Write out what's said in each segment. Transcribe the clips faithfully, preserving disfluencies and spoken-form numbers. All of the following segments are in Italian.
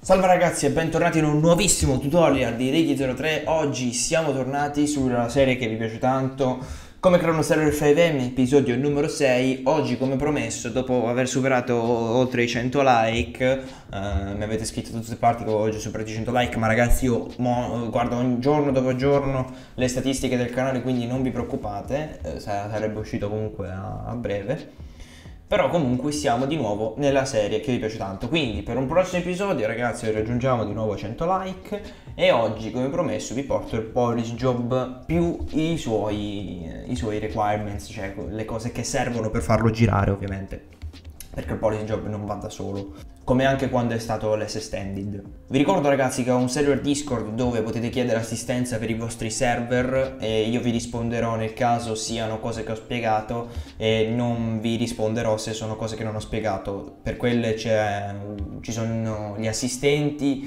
Salve ragazzi e bentornati in un nuovissimo tutorial di Ricky zero tre. Oggi siamo tornati sulla serie che vi piace tanto, come Chrono Trigger cinque M, episodio numero sei. Oggi, come promesso, dopo aver superato oltre i cento like, eh, mi avete scritto da tutte le parti che oggi ho superato i cento like, ma ragazzi io mo, guardo ogni giorno dopo giorno le statistiche del canale, quindi non vi preoccupate, eh, sarebbe uscito comunque a, a breve. Però comunque siamo di nuovo nella serie che vi piace tanto. Quindi per un prossimo episodio ragazzi raggiungiamo di nuovo cento like. E oggi, come promesso, vi porto il polish job più i suoi, i suoi requirements, cioè le cose che servono per farlo girare ovviamente, perché il polish job non va da solo, come anche quando è stato l'S Extended. Vi ricordo ragazzi che ho un server Discord dove potete chiedere assistenza per i vostri server e io vi risponderò nel caso siano cose che ho spiegato, e non vi risponderò se sono cose che non ho spiegato. Per quelle ci sono gli assistenti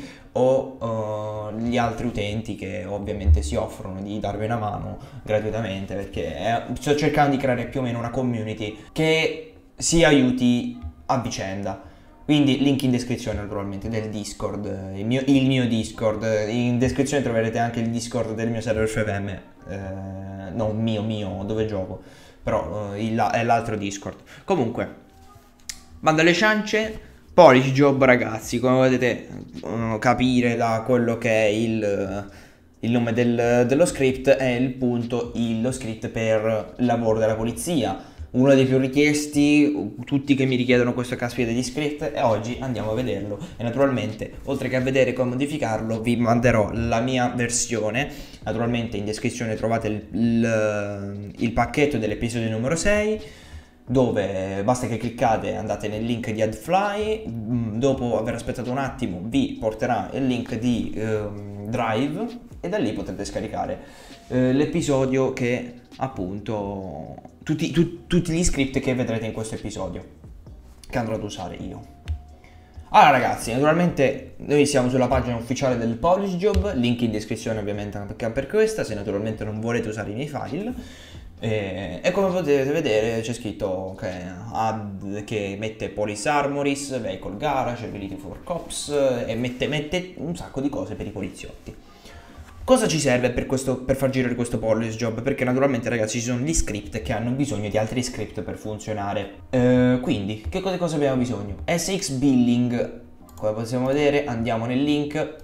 o uh, gli altri utenti che ovviamente si offrono di darvi una mano gratuitamente, perché è, sto cercando di creare più o meno una community che si aiuti a vicenda. Quindi link in descrizione naturalmente del Discord, il mio, il mio Discord. In descrizione troverete anche il Discord del mio server cinque M, eh, non mio mio dove gioco, però eh, il, è l'altro Discord. Comunque, bando alle ciance, polish job ragazzi, come potete uh, capire da quello che è il, il nome del, dello script, è il punto, il, lo script per il lavoro della polizia. Uno dei più richiesti, tutti che mi richiedono questo caspita di script, e oggi andiamo a vederlo. E naturalmente, oltre che a vedere come modificarlo, vi manderò la mia versione. Naturalmente in descrizione trovate il, il, il pacchetto dell'episodio numero sei, dove basta che cliccate, andate nel link di AdFly, dopo aver aspettato un attimo vi porterà il link di um, Drive, e da lì potete scaricare uh, l'episodio che appunto tutti, tu, tutti gli script che vedrete in questo episodio, che andrò ad usare io. Allora ragazzi, naturalmente noi siamo sulla pagina ufficiale del polish job, link in descrizione ovviamente anche per questa, se naturalmente non volete usare i miei file. E, e come potete vedere c'è scritto che, add, che mette Police Armories, Vehicle Garage, Ability for Cops, e mette, mette un sacco di cose per i poliziotti. Cosa ci serve per, questo, per far girare questo polish job? Perché naturalmente ragazzi ci sono gli script che hanno bisogno di altri script per funzionare. eh, Quindi che cosa, cosa abbiamo bisogno? S X Billing, come possiamo vedere, andiamo nel link.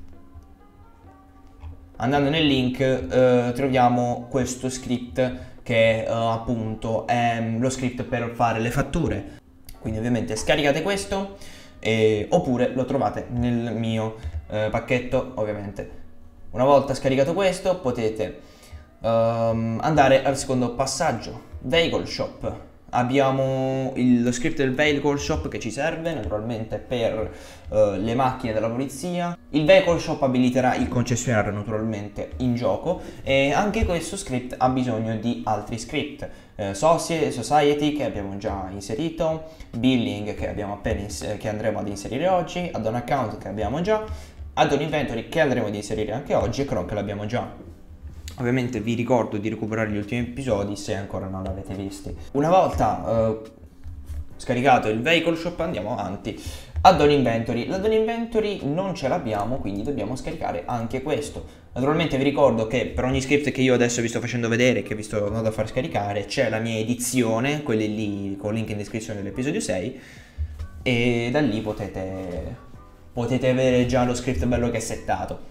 Andando nel link eh, troviamo questo script che eh, appunto è lo script per fare le fatture. Quindi ovviamente scaricate questo, eh, oppure lo trovate nel mio eh, pacchetto ovviamente. Una volta scaricato questo potete um, andare al secondo passaggio, Vehicle Shop. Abbiamo il, lo script del Vehicle Shop che ci serve naturalmente per uh, le macchine della polizia. Il Vehicle Shop abiliterà il concessionario naturalmente in gioco, e anche questo script ha bisogno di altri script. Uh, Society che abbiamo già inserito, Billing che, abbiamo appena che andremo ad inserire oggi, Add-on Account che abbiamo già, Add-on Inventory che andremo ad inserire anche oggi, e Cron che l'abbiamo già. Ovviamente vi ricordo di recuperare gli ultimi episodi se ancora non l'avete visti. Una volta uh, scaricato il Vehicle Shop andiamo avanti. Add-on Inventory. L'add-on Inventory non ce l'abbiamo, quindi dobbiamo scaricare anche questo. Naturalmente vi ricordo che per ogni script che io adesso vi sto facendo vedere, che vi sto andando a far scaricare, c'è la mia edizione, quelle lì con link in descrizione dell'episodio sei, e da lì potete... potete avere già lo script bello che è settato.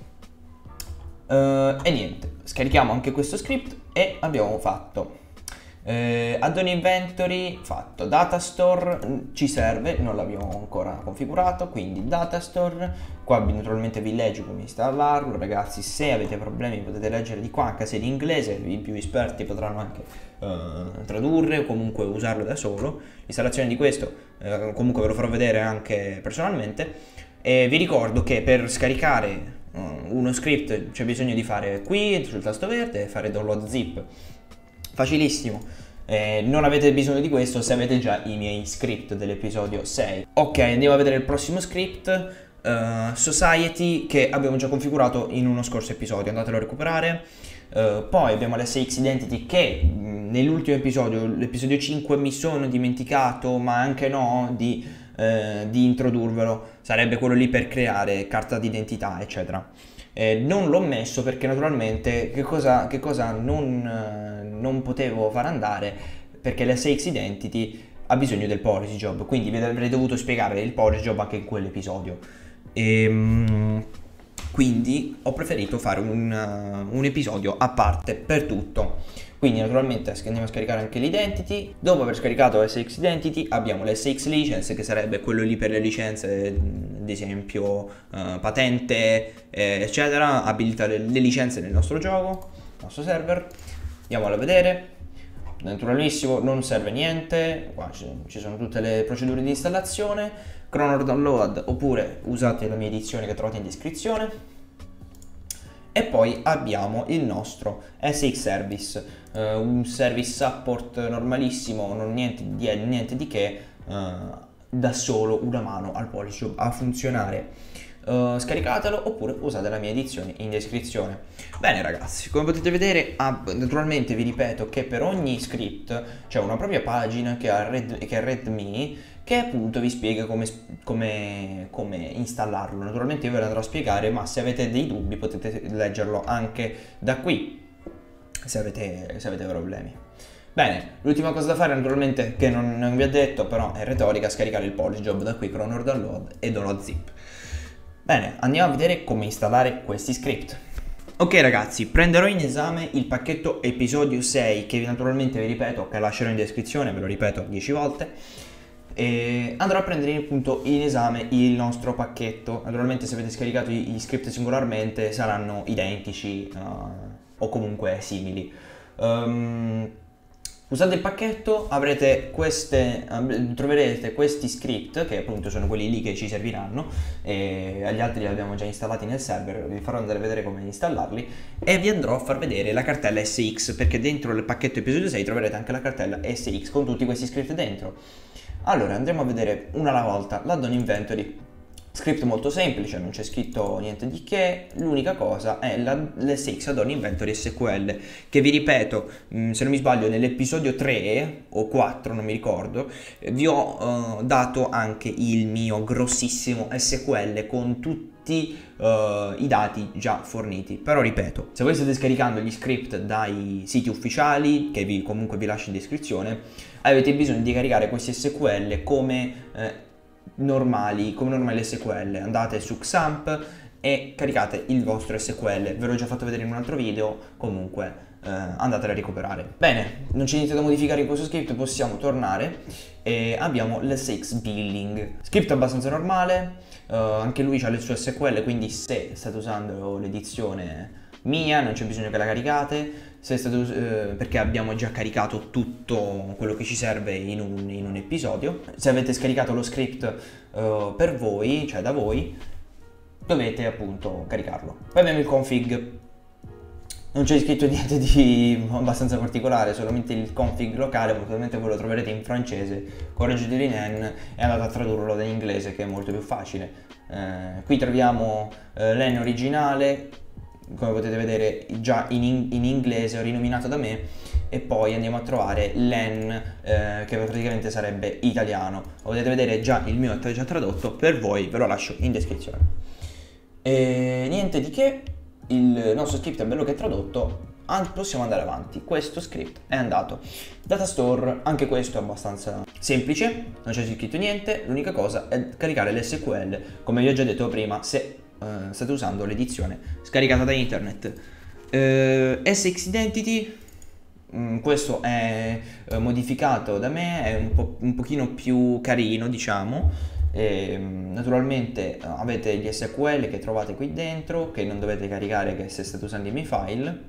Uh, e niente, scarichiamo anche questo script e abbiamo fatto uh, Add-on Inventory fatto, Datastore ci serve, non l'abbiamo ancora configurato, quindi Datastore. Qua naturalmente vi leggo come installarlo ragazzi, se avete problemi potete leggere di qua, anche se in inglese i più esperti potranno anche uh, tradurre o comunque usarlo da solo. L'installazione di questo uh, comunque ve lo farò vedere anche personalmente. E vi ricordo che per scaricare uh, uno script c'è bisogno di fare qui sul tasto verde e fare download zip. Facilissimo. Eh, non avete bisogno di questo se avete già i miei script dell'episodio sei. Ok, andiamo a vedere il prossimo script, uh, Society, che abbiamo già configurato in uno scorso episodio, andatelo a recuperare. Uh, poi abbiamo l'S X Identity che nell'ultimo episodio, l'episodio cinque, mi sono dimenticato, ma anche no, di eh, di introdurvelo, sarebbe quello lì per creare carta d'identità eccetera. Eh, non l'ho messo perché naturalmente che cosa, che cosa non, eh, non potevo far andare, perché l'S X Identity ha bisogno del policy job, quindi vi avrei dovuto spiegare il policy job anche in quell'episodio. E, quindi ho preferito fare un, uh, un episodio a parte per tutto. Quindi naturalmente andiamo a scaricare anche l'identity. Dopo aver scaricato l'S X Identity abbiamo l'S X License, che sarebbe quello lì per le licenze, ad esempio uh, patente eh, eccetera, abilita le, le licenze nel nostro gioco, nel nostro server. Andiamolo a vedere. Naturalissimo, non serve niente, qua ci sono tutte le procedure di installazione. Chrono Download, oppure usate la mia edizione che trovate in descrizione. E poi abbiamo il nostro S X Service, eh, un service support normalissimo, non niente di, niente di che, eh, dà solo una mano al policy a funzionare. Uh, scaricatelo oppure usate la mia edizione in descrizione. Bene ragazzi, come potete vedere, ah, naturalmente vi ripeto che per ogni script c'è una propria pagina che è Red, che è README, che appunto vi spiega come, come, come installarlo. Naturalmente io ve lo andrò a spiegare, ma se avete dei dubbi potete leggerlo anche da qui, se avete, se avete problemi. Bene, l'ultima cosa da fare naturalmente, che non, non vi ho detto, però è retorica, scaricare il policy job da qui, Chrono Download e download zip. Bene, andiamo a vedere come installare questi script. Ok ragazzi, prenderò in esame il pacchetto episodio sei, che naturalmente vi ripeto che lascerò in descrizione, ve lo ripeto dieci volte, e andrò a prendere appunto in esame il nostro pacchetto. Naturalmente se avete scaricato gli script singolarmente saranno identici uh, o comunque simili. Um, Usando il pacchetto avrete queste, troverete questi script, che appunto sono quelli lì che ci serviranno, e agli altri li abbiamo già installati nel server, vi farò andare a vedere come installarli, e vi andrò a far vedere la cartella S X, perché dentro il pacchetto episodio sei troverete anche la cartella S X con tutti questi script dentro. Allora andremo a vedere una alla volta l'add-on inventory. Script molto semplice, non c'è scritto niente di che, l'unica cosa è l'S X Add-on Inventory S Q L, che vi ripeto, mh, se non mi sbaglio nell'episodio tre o quattro, non mi ricordo, vi ho uh, dato anche il mio grossissimo S Q L con tutti uh, i dati già forniti. Però ripeto, se voi state scaricando gli script dai siti ufficiali, che vi, comunque vi lascio in descrizione, avete bisogno di caricare questi S Q L come... Eh, normali, come normali S Q L. Andate su Xampp e caricate il vostro S Q L, ve l'ho già fatto vedere in un altro video, comunque eh, andatela a recuperare. Bene, non c'è niente da modificare in questo script, possiamo tornare e abbiamo l'S X Billing, script abbastanza normale, eh, anche lui ha il suo S Q L, quindi se state usando l'edizione mia non c'è bisogno che la caricate, se state, eh, perché abbiamo già caricato tutto quello che ci serve in un, in un episodio. Se avete scaricato lo script eh, per voi, cioè da voi, dovete appunto caricarlo. Poi abbiamo il config, non c'è scritto niente di abbastanza particolare, solamente il config locale, probabilmente voi lo troverete in francese, correggete l'I N e andate a tradurlo in inglese, che è molto più facile. Eh, qui troviamo eh, l'E N originale, come potete vedere già in, in, in inglese, rinominato da me, e poi andiamo a trovare l'E N eh, che praticamente sarebbe italiano. Lo potete vedere già, il mio è già tradotto, per voi ve lo lascio in descrizione. E niente di che, il nostro script è bello che è tradotto, possiamo andare avanti. Questo script è andato. Data store, anche questo è abbastanza semplice, non c'è scritto niente, l'unica cosa è caricare l'S Q L, come vi ho già detto prima, se Uh, state usando l'edizione scaricata da internet. uh, S X Identity, um, questo è uh, modificato da me, è un, po un pochino più carino, diciamo, e, um, naturalmente uh, avete gli S Q L che trovate qui dentro, che non dovete caricare che se state usando i miei file.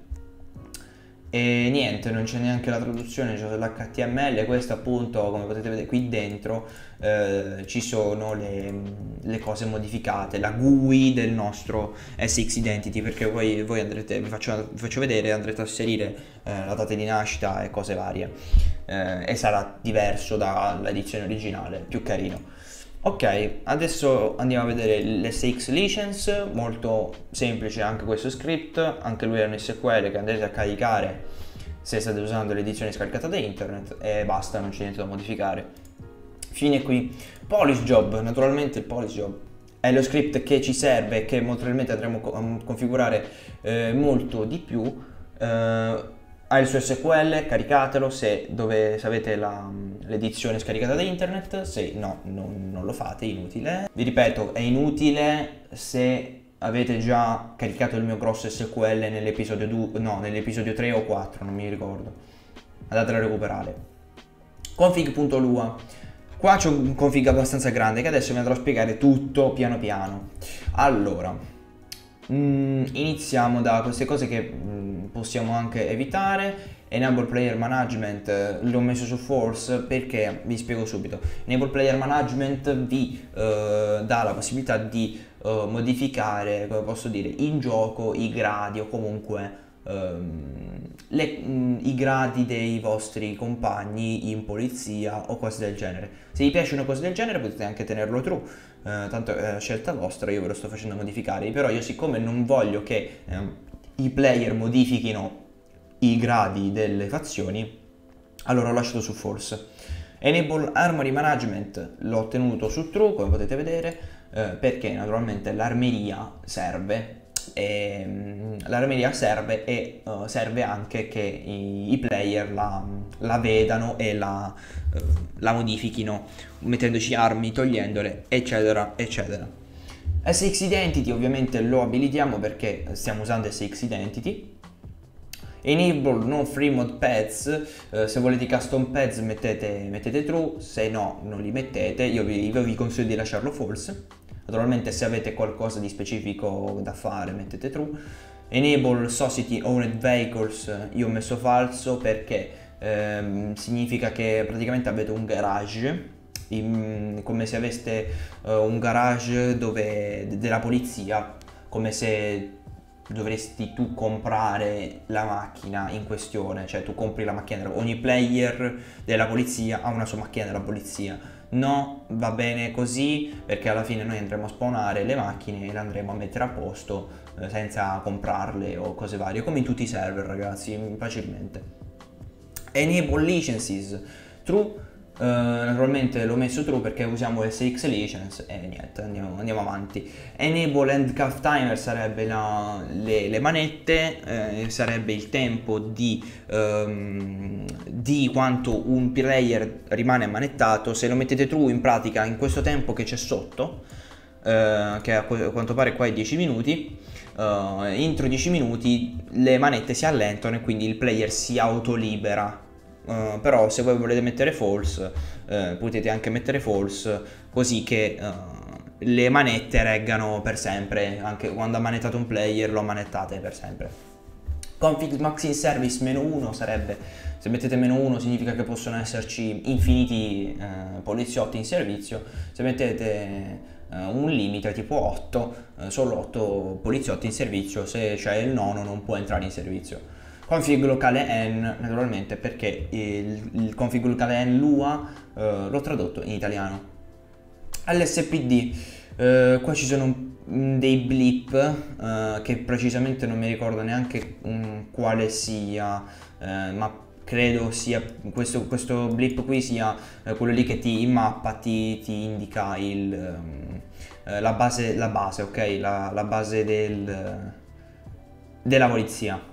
E niente, non c'è neanche la traduzione, c'è l'H T M L. Questo appunto, come potete vedere qui dentro, eh, ci sono le, le cose modificate, la G U I del nostro S X Identity, perché poi voi andrete, vi faccio, vi faccio vedere, andrete a inserire eh, la data di nascita e cose varie, eh, e sarà diverso dall'edizione originale, più carino. Ok, adesso andiamo a vedere l'S X License, molto semplice anche questo script, anche lui è un S Q L che andrete a caricare se state usando l'edizione scaricata da internet, e basta, non c'è niente da modificare. Fine qui. Police job, naturalmente il police job è lo script che ci serve e che molto probabilmente andremo a configurare eh, molto di più. Eh, ha il suo S Q L, caricatelo se, dove, se avete l'edizione scaricata da internet, se no non, non lo fate, è inutile. Vi ripeto, è inutile se avete già caricato il mio grosso S Q L nell'episodio due, no, nell'episodio tre o quattro, non mi ricordo. Andatelo a recuperare. Config.lua. Qua c'è un config abbastanza grande che adesso vi andrò a spiegare tutto piano piano. Allora, mh, iniziamo da queste cose che mh, possiamo anche evitare. Enable Player Management eh, l'ho messo su Force perché vi spiego subito. Enable Player Management vi eh, dà la possibilità di eh, modificare, come posso dire, in gioco i gradi o comunque Le, mh, i gradi dei vostri compagni in polizia o cose del genere. Se vi piace una cosa del genere potete anche tenerlo true, eh, tanto è scelta vostra, io ve lo sto facendo modificare, però io siccome non voglio che eh, i player modifichino i gradi delle fazioni, allora ho lasciato su false. Enable Armory Management l'ho tenuto su true, come potete vedere, eh, perché naturalmente l'armeria serve. L'armeria serve e uh, serve anche che i, i player la, la vedano e la, uh, la modifichino mettendoci armi, togliendole, eccetera eccetera. S X Identity ovviamente lo abilitiamo perché stiamo usando S X Identity. Enable non free mod pads, uh, se volete i custom pads mettete, mettete true, se no non li mettete, io vi, io vi consiglio di lasciarlo false. Naturalmente se avete qualcosa di specifico da fare mettete true. Enable Society Owned Vehicles io ho messo falso perché ehm, significa che praticamente avete un garage, in, come se aveste uh, un garage dove, della polizia, come se dovresti tu comprare la macchina in questione, cioè tu compri la macchina, ogni player della polizia ha una sua macchina della polizia. No, va bene così perché alla fine noi andremo a spawnare le macchine e le andremo a mettere a posto eh, senza comprarle o cose varie, come in tutti i server ragazzi, facilmente. Enable licenses true, Uh, naturalmente l'ho messo true perché usiamo S X license e niente, andiamo, andiamo avanti. Enable handcuff timer sarebbe la, le, le manette, eh, sarebbe il tempo di, um, di quanto un player rimane ammanettato. Se lo mettete true in pratica in questo tempo che c'è sotto, uh, che a quanto pare qua è dieci minuti, uh, entro dieci minuti le manette si allentano e quindi il player si autolibera. Uh, però se voi volete mettere false uh, potete anche mettere false così che uh, le manette reggano per sempre, anche quando ha manettato un player lo manettate per sempre. Config max in service meno uno sarebbe, se mettete meno uno significa che possono esserci infiniti uh, poliziotti in servizio, se mettete uh, un limite tipo otto, uh, solo otto poliziotti in servizio, se c'è il nono non può entrare in servizio. Config locale N naturalmente perché il, il config locale N Lua eh, l'ho tradotto in italiano. L S P D, eh, qua ci sono dei blip eh, che precisamente non mi ricordo neanche um, quale sia, eh, ma credo sia questo, questo blip qui sia eh, quello lì che ti in mappa ti, ti indica il, eh, la base, la base, ok? La, la base del, della polizia.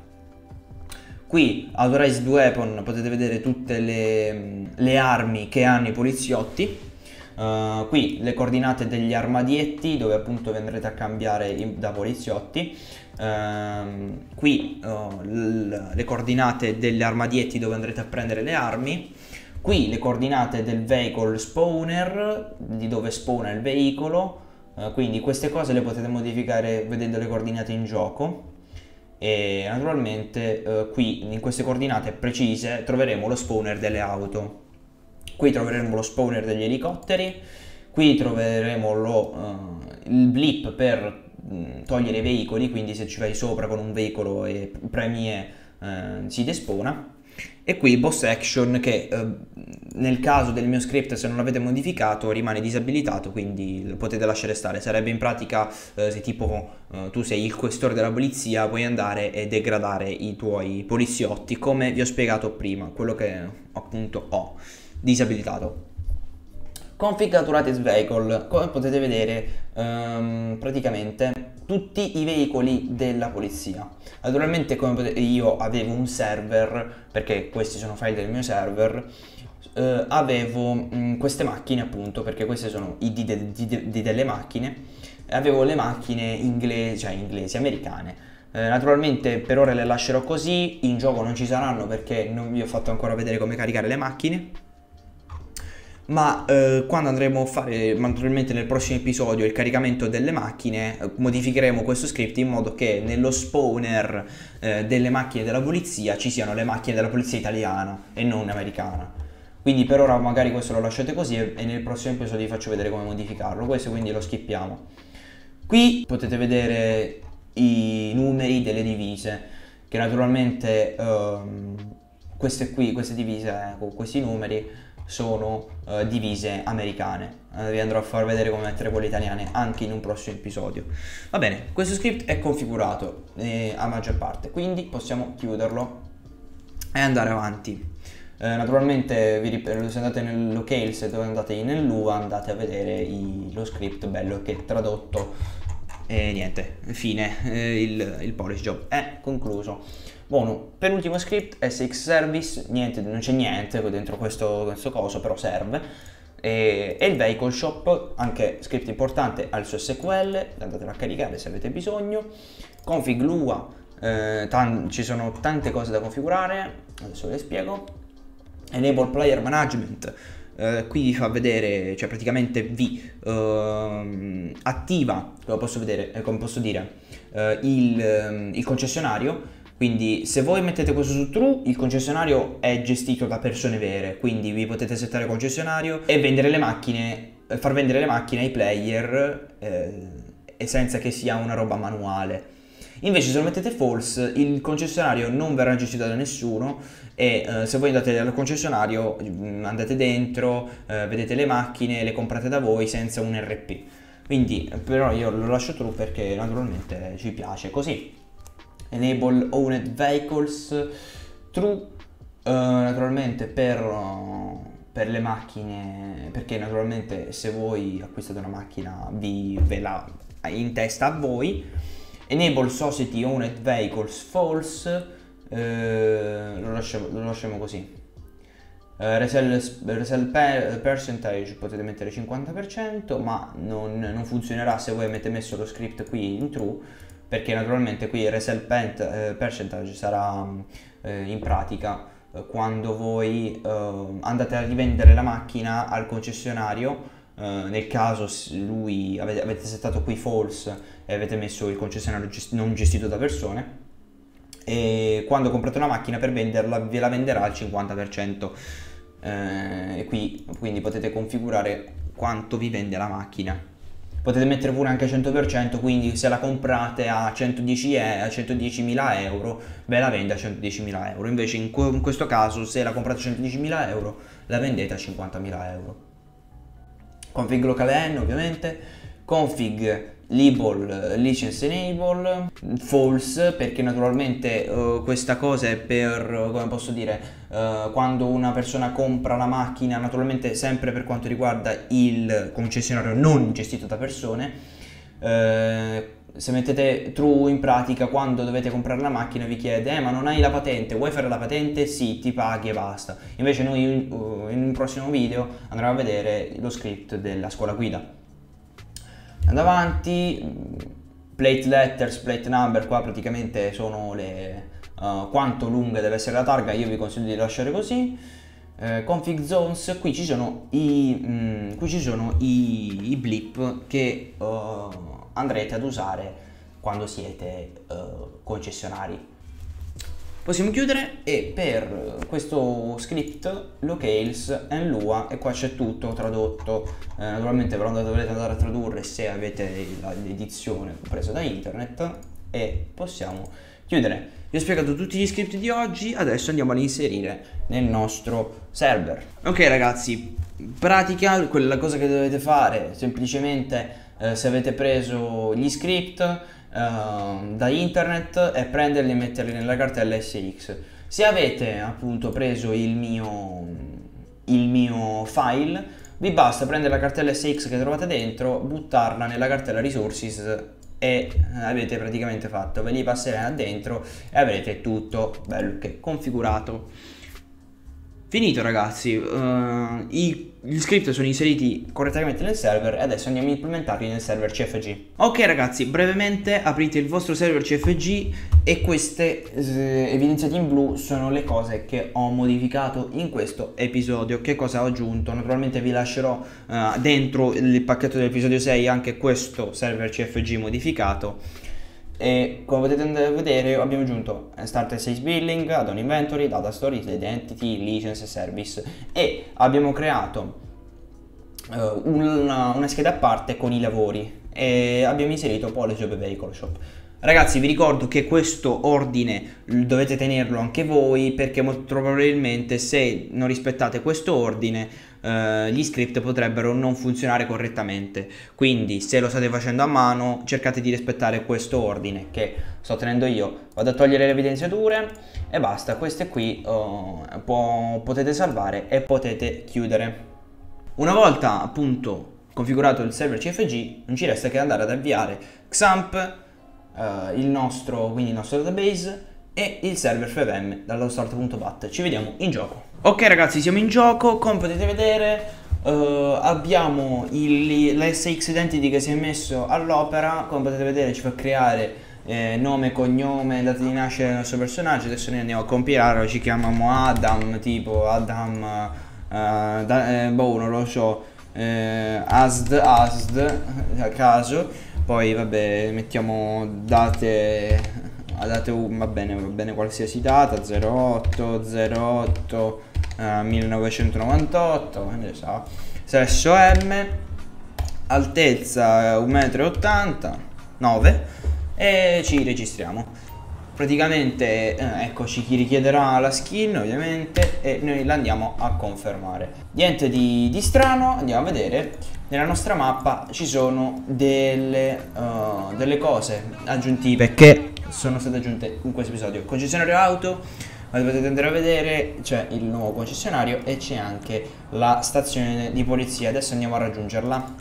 Qui Authorized Weapon potete vedere tutte le, le armi che hanno i poliziotti. Uh, qui le coordinate degli armadietti dove appunto vi andrete a cambiare i, da poliziotti. Uh, qui uh, le coordinate degli armadietti dove andrete a prendere le armi. Qui le coordinate del vehicle spawner, di dove spawna il veicolo. Uh, quindi queste cose le potete modificare vedendo le coordinate in gioco. E naturalmente eh, qui in queste coordinate precise troveremo lo spawner delle auto, qui troveremo lo spawner degli elicotteri, qui troveremo lo, uh, il blip per mh, togliere i veicoli, quindi se ci vai sopra con un veicolo e premi E eh, si despawna, e qui boss action che eh, nel caso del mio script se non l'avete modificato rimane disabilitato, quindi lo potete lasciare stare. Sarebbe in pratica eh, se tipo eh, tu sei il questore della polizia, puoi andare e degradare i tuoi poliziotti come vi ho spiegato prima, quello che appunto ho disabilitato. Configurated vehicle, come potete vedere, ehm, praticamente tutti i veicoli della polizia. Naturalmente, come potete, io avevo un server, perché questi sono file del mio server, eh, avevo mh, queste macchine appunto, perché queste sono i D de, di, de, di delle macchine, avevo le macchine inglesi, cioè inglesi, americane. Eh, naturalmente per ora le lascerò così, in gioco non ci saranno perché non vi ho fatto ancora vedere come caricare le macchine. Ma eh, quando andremo a fare, naturalmente nel prossimo episodio, il caricamento delle macchine, eh, modificheremo questo script in modo che nello spawner eh, delle macchine della polizia ci siano le macchine della polizia italiana e non americana. Quindi per ora magari questo lo lasciate così e, e nel prossimo episodio vi faccio vedere come modificarlo. Questo quindi lo skippiamo. Qui potete vedere i numeri delle divise, che naturalmente ehm, queste qui, queste divise con questi numeri sono uh, divise americane. Uh, vi andrò a far vedere come mettere quelle italiane anche in un prossimo episodio. Va bene, questo script è configurato eh, a maggior parte, quindi possiamo chiuderlo e andare avanti. Uh, naturalmente vi ripeto, se andate nel locale, se andate nel Lua, andate a vedere i, lo script bello che è tradotto e niente, fine, eh, il, il polish job è concluso. Buono, penultimo script, S X Service, niente, non c'è niente dentro questo, questo coso, però serve. E, e il Vehicle Shop, anche script importante, ha il suo S Q L, andatelo a caricare se avete bisogno. Config Lua, eh, ci sono tante cose da configurare, adesso ve le spiego. Enable Player Management, eh, qui vi fa vedere, cioè praticamente vi eh, attiva, come posso, vedere, eh, come posso dire, eh, il, eh, il concessionario. Quindi se voi mettete questo su true, il concessionario è gestito da persone vere, quindi vi potete settare concessionario e vendere le macchine, far vendere le macchine ai player eh, e senza che sia una roba manuale. Invece se lo mettete false, il concessionario non verrà gestito da nessuno e eh, se voi andate al concessionario, andate dentro, eh, vedete le macchine, le comprate da voi senza un R P. Quindi però io lo lascio true perché naturalmente ci piace così. Enable Owned Vehicles, true, uh, naturalmente per, uh, per le macchine, perché naturalmente se voi acquistate una macchina vi, ve la in testa a voi. Enable Society Owned Vehicles false, uh, lo, lasciamo, lo lasciamo così. Uh, resell, resell per, percentage potete mettere cinquanta per cento, ma non, non funzionerà se voi avete messo lo script qui in true, perché naturalmente qui il resell percentage sarà eh, in pratica eh, quando voi eh, andate a rivendere la macchina al concessionario, eh, nel caso lui avete, avete settato qui false e avete messo il concessionario gest non gestito da persone, e quando comprate una macchina per venderla ve la venderà al cinquanta per cento, eh, e qui quindi potete configurare quanto vi vende la macchina. Potete mettere pure anche cento per cento, quindi se la comprate a centodiecimila euro ve la vende a centodiecimila euro, invece in, in questo caso se la comprate a centodiecimila euro la vendete a cinquantamila euro. Config locale N ovviamente, config label license enable false, perché naturalmente uh, questa cosa è per, come posso dire, uh, quando una persona compra la macchina, naturalmente sempre per quanto riguarda il concessionario non gestito da persone. Uh, se mettete true, in pratica quando dovete comprare la macchina vi chiede eh, ma non hai la patente, vuoi fare la patente? Sì, ti paghi e basta. Invece noi uh, in un prossimo video andremo a vedere lo script della scuola guida. Andando avanti, plate letters, plate number, qua praticamente sono le uh, quanto lunga deve essere la targa, io vi consiglio di lasciare così. Uh, config zones, qui ci sono i, mh, qui ci sono i, i blip che uh, andrete ad usare quando siete uh, concessionari. Possiamo chiudere e per questo script locales and Lua, e qua c'è tutto tradotto, eh, naturalmente ve lo dovrete andare a tradurre se avete l'edizione presa da internet, e possiamo chiudere. Vi ho spiegato tutti gli script di oggi, adesso andiamo ad inserire nel nostro server. Ok ragazzi, in pratica quella cosa che dovete fare semplicemente, eh, se avete preso gli script Uh, da internet, è prenderli e metterli nella cartella S X. Se avete appunto preso il mio, il mio file, vi basta prendere la cartella S X che trovate dentro, buttarla nella cartella resources e avete praticamente fatto. Ve li passerete dentro e avrete tutto bello che configurato. Finito ragazzi, uh, i, gli script sono inseriti correttamente nel server e adesso andiamo a implementarli nel server C F G. Ok ragazzi, brevemente aprite il vostro server C F G e queste eh, evidenziate in blu sono le cose che ho modificato in questo episodio. Che cosa ho aggiunto? Naturalmente vi lascerò uh, dentro il pacchetto dell'episodio sei anche questo server C F G modificato. E come potete andare a vedere abbiamo aggiunto Start Sales Billing, Add-on Inventory, Data Storage, Identity, License e Service e abbiamo creato uh, una, una scheda a parte con i lavori e abbiamo inserito Policy of Vehicle Shop. Ragazzi, vi ricordo che questo ordine dovete tenerlo anche voi perché molto probabilmente se non rispettate questo ordine eh, gli script potrebbero non funzionare correttamente. Quindi se lo state facendo a mano cercate di rispettare questo ordine che sto tenendo io. Vado a togliere le evidenziature e basta. Queste qui oh, può, potete salvare e potete chiudere. Una volta appunto configurato il server C F G non ci resta che andare ad avviare Xampp, Uh, il nostro, quindi il nostro database e il server F V M dallo start punto bat. Ci vediamo in gioco. Ok ragazzi, siamo in gioco. Come potete vedere uh, abbiamo il, la S X Identity che si è messo all'opera. Come potete vedere ci fa creare eh, nome, cognome, data di nascita del nostro personaggio. Adesso noi andiamo a compilare, ci chiamiamo Adam, tipo Adam uh, da, eh, boh non lo so, eh, Asd, Asd a caso. Poi vabbè mettiamo date, date va bene, va bene qualsiasi data, zero otto zero otto uh, millenovecentonovantotto, ne so. Sesso M, altezza uno e ottanta metri, nove e ci registriamo. Praticamente eh, eccoci chi richiederà la skin ovviamente e noi la andiamo a confermare. Niente di, di strano, andiamo a vedere. Nella nostra mappa ci sono delle, uh, delle cose aggiuntive che sono state aggiunte in questo episodio. Concessionario auto, come potete andare a vedere c'è il nuovo concessionario e c'è anche la stazione di polizia. Adesso andiamo a raggiungerla.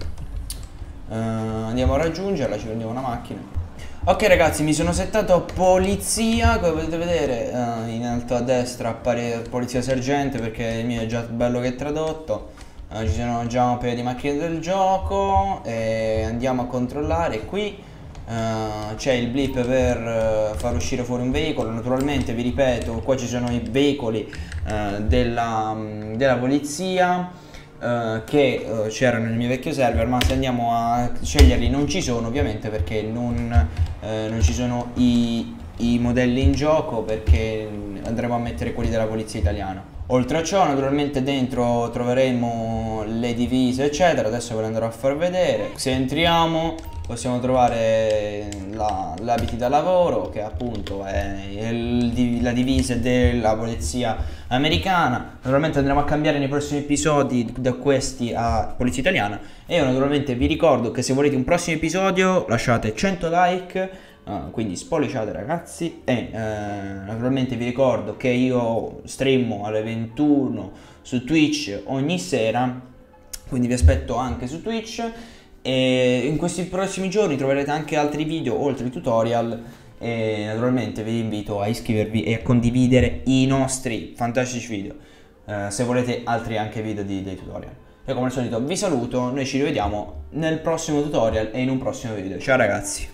Uh, andiamo a raggiungerla, ci prendiamo una macchina. Ok ragazzi, mi sono settato polizia, come potete vedere uh, in alto a destra appare polizia sergente perché il mio è già bello che è tradotto. Uh, ci sono già un paio di macchine del gioco e andiamo a controllare. Qui uh, c'è il blip per uh, far uscire fuori un veicolo. Naturalmente vi ripeto, qua ci sono i veicoli uh, della, um, della polizia Uh, che uh, c'erano nel mio vecchio server, ma se andiamo a sceglierli non ci sono ovviamente perché non, uh, non ci sono i, i modelli in gioco perché andremo a mettere quelli della polizia italiana. Oltre a ciò naturalmente dentro troveremo le divise eccetera, adesso ve le andrò a far vedere. Se entriamo possiamo trovare l'abiti da lavoro che appunto è il, la divisa della polizia americana. Naturalmente andremo a cambiare nei prossimi episodi da questi a polizia italiana e io naturalmente vi ricordo che se volete un prossimo episodio lasciate cento like. Uh, quindi spolliciate ragazzi e uh, naturalmente vi ricordo che io streamo alle ventuno su Twitch ogni sera, quindi vi aspetto anche su Twitch e in questi prossimi giorni troverete anche altri video oltre ai tutorial e naturalmente vi invito a iscrivervi e a condividere i nostri fantastici video uh, se volete altri anche video di, dei tutorial. E come al solito vi saluto, noi ci rivediamo nel prossimo tutorial e in un prossimo video. Ciao ragazzi.